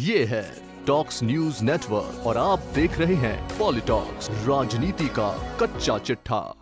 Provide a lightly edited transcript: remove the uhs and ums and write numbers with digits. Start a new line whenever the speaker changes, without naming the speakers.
ये है talks news network और आप देख रहे हैं पॉलिटॉक्स, राजनीति का कच्चा चिट्ठा।